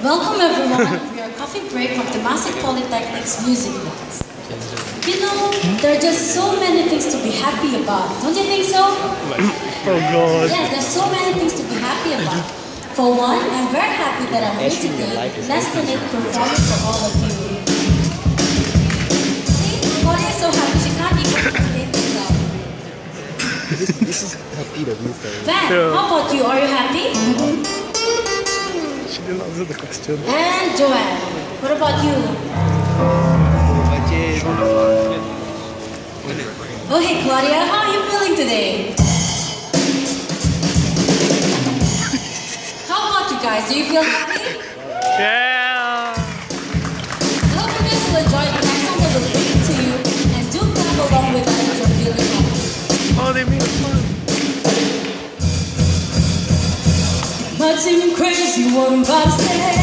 Welcome everyone for your coffee break from Temasek Polytechnic's music class. You know, there are just so many things to be happy about. Don't you think so? Oh God. Yes, there's so many things to be happy about. For one, I'm very happy that I'm here today in Esplanade performing for all of you. See, Claudia is so happy she can't even contain herself. This is her PW thing. Van, how about you? Are you happy? She didn't answer the question. And Joanne, what about you? Oh hey Claudia, how are you feeling today? How about you guys? Do you feel happy? Yeah. I hope you guys will enjoy the next song that we'll bring to you and do clap along with us if you're feeling happy. Oh, they made it fun. Might seem crazy what I'm about to say.